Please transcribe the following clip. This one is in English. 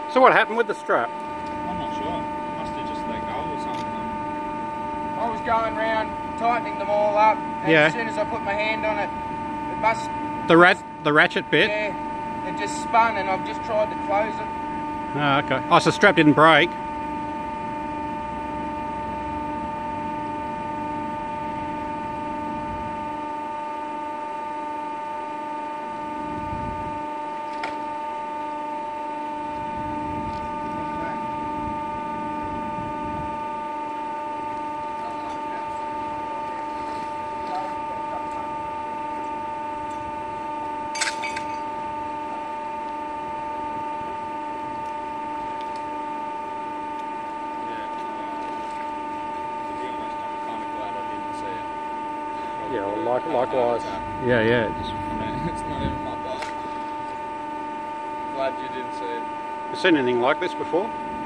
So what happened with the strap? I'm not sure. Must have just let go or something. I was going round tightening them all up, and Yeah. as soon as I put my hand on it, it must... The ratchet bit? Yeah, it just spun, and I've just tried to close it. Oh, okay. Oh, so the strap didn't break? Yeah, well, likewise. Yeah, yeah. Just... It's not even my bike. Glad you didn't see it. You seen anything like this before?